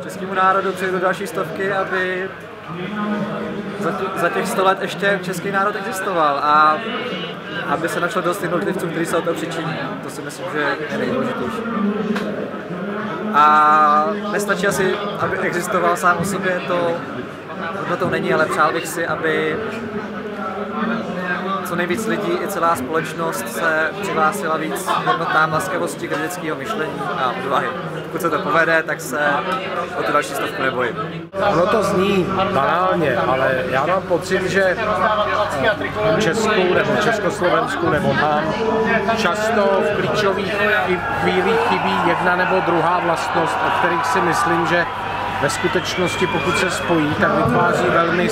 českému národu přeju do další stovky, aby za těch 100 let ještě český národ existoval a aby se našlo dost jednotlivců, kteří se o to přičiní. To si myslím, že je nejdůležitější. A nestačí asi, aby existoval sám o sobě, to není, ale přál bych si, aby co nejvíc lidí i celá společnost se přihlásila víc hodnotám laskavosti, kritického myšlení a odvahy. Pokud se to povede, tak se o tu další stovku nebojím. Ono to zní banálně, ale já mám pocit, že Česku nebo Československu nebo nám často v klíčových chvílích chybí jedna nebo druhá vlastnost, o kterých si myslím, že ve skutečnosti, pokud se spojí, tak vytváří velmi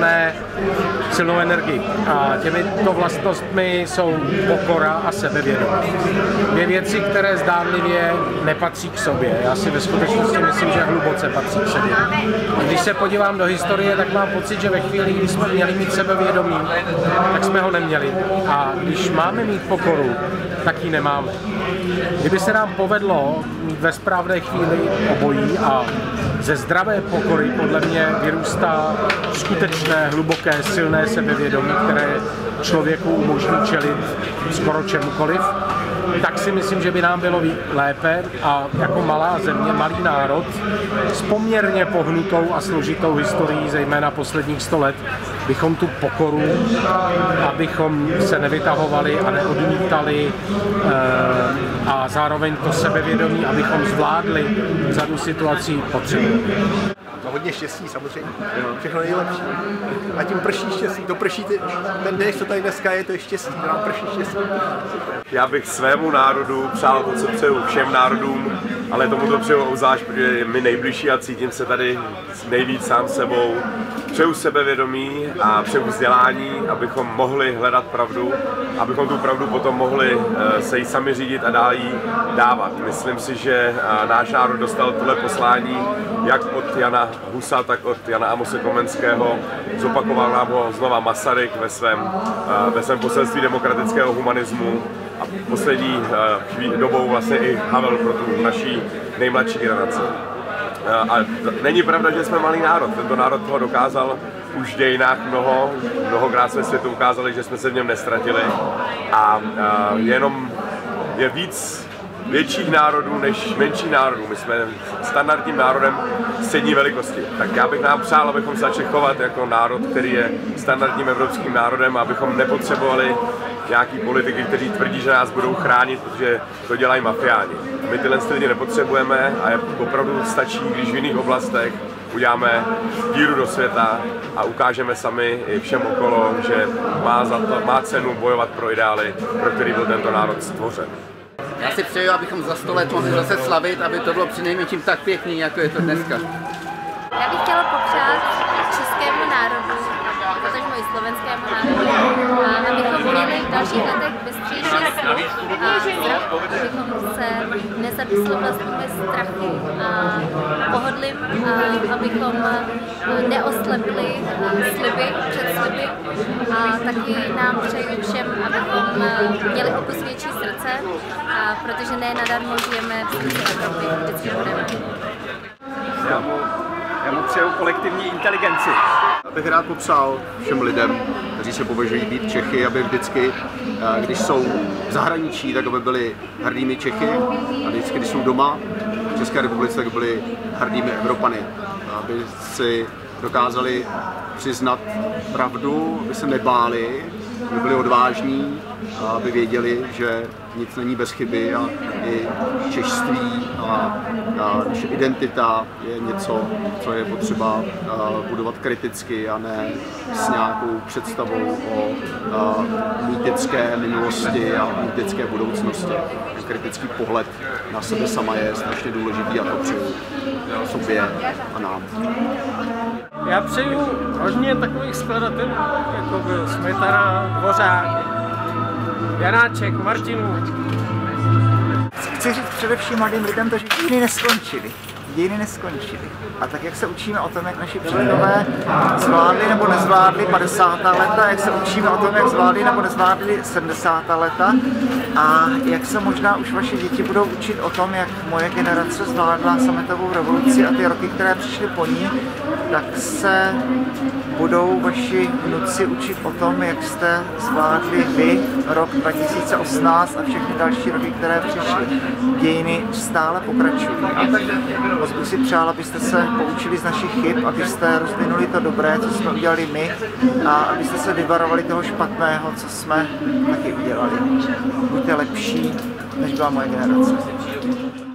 silnou energii. A těmito vlastnostmi jsou pokora a sebevědomí. Dvě věci, které zdánlivě nepatří k sobě. Já si ve skutečnosti myslím, že hluboce patří k sobě. A když se podívám do historie, tak mám pocit, že ve chvíli, kdy jsme měli mít sebevědomí, tak jsme ho neměli. A když máme mít pokoru, tak ji nemáme. Kdyby se nám povedlo mít ve správné chvíli obojí a ze zdravé pokory podle mě vyrůstá skutečné, hluboké, silné sebevědomí, které člověku umožní čelit skoro čemukoliv, tak si myslím, že by nám bylo lépe a jako malá země, malý národ s poměrně pohnutou a složitou historií, zejména posledních 100 let, bychom tu pokoru, abychom se nevytahovali a neodmítali a zároveň to sebevědomí, abychom zvládli řadu situací potřebujeme. Hodně štěstí samozřejmě, všechno nejlepší. A tím prší štěstí, to prší ten den, co tady dneska je, to je štěstí, to nám prší štěstí. Já bych svému národu přál to, co přeju všem národům, ale tomu to přeju obzvlášť, protože je mi nejbližší a cítím se tady nejvíc sám sebou. Přeju sebevědomí a přeju vzdělání, abychom mohli hledat pravdu, abychom tu pravdu potom mohli se jí sami řídit a dál jí dávat. Myslím si, že náš národ dostal tohle poslání jak od Jana Husa, tak od Jana Amose Komenského. Zopakoval nám ho znova Masaryk ve svém poselství demokratického humanismu a poslední dobou vlastně i Havel pro tu naší nejmladší generaci. A není pravda, že jsme malý národ. Tento národ toho dokázal už v dějinách mnohokrát jsme světu ukázali, že jsme se v něm nestratili. A je víc větších národů než menší národů. My jsme standardním národem střední velikosti. Tak já bych nám přál, abychom se začali chovat jako národ, který je standardním evropským národem, abychom nepotřebovali nějaký politiky, kteří tvrdí, že nás budou chránit, protože to dělají mafiáni. My tyhle lidi nepotřebujeme a opravdu stačí, když v jiných oblastech uděláme díru do světa a ukážeme sami i všem okolo, že má cenu bojovat pro ideály, pro který byl tento národ stvořen. Já si přeju, abychom za 100 let mohli zase slavit, aby to bylo přinejmenším tak pěkný, jako je to dneska. Já bych chtěla popřát českému národu, potažmo i slovenskému národu, abychom měli v dalších letech bystřejší sluch a zrak, abychom se nezapisli vlastními strachy a pohodlím, abychom neoslepili sliby před sliby a taky nám přeji všem, abychom měli o kus větší srdce, protože ne nadarmo žijeme v srdci Evropy, vždycky budeme. Já mu přeju kolektivní inteligenci. Já bych rád popřál všem lidem, kteří se považují být Čechy, aby vždycky, když jsou v zahraničí, tak aby byli hrdými Čechy a vždycky, když jsou doma v České republice, tak byli hrdými Evropany. Aby si dokázali přiznat pravdu, aby se nebáli, aby byli odvážní a aby věděli, že nic není bez chyby a i češství a naše identita je něco, co je potřeba budovat kriticky a ne s nějakou představou o mýtické minulosti a mýtické budoucnosti. Kritický pohled na sebe sama je strašně důležitý a to přeju sobě a nám. Já přeju hodně takových skladatelů, jako byl Smetana, Dvořák, Janáček, Martinů. Chci říct především mladým lidem to, že dějiny neskončily. Dějiny neskončily. A tak, jak se učíme o tom, jak naši předkové zvládli nebo nezvládli 50. léta, jak se učíme o tom, jak zvládli nebo nezvládli 70. léta, A jak se možná už vaše děti budou učit o tom, jak moje generace zvládla sametovou revoluci a ty roky, které přišly po ní, tak se budou vaši vnuci učit o tom, jak jste zvládli vy rok 2018 a všechny další roky, které přišly. Dějiny stále pokračují. A moc bych si přál, abyste se poučili z našich chyb, abyste rozvinuli to dobré, co jsme udělali my, a abyste se vyvarovali toho špatného, co jsme taky udělali. Buďte lepší, než byla moje generace.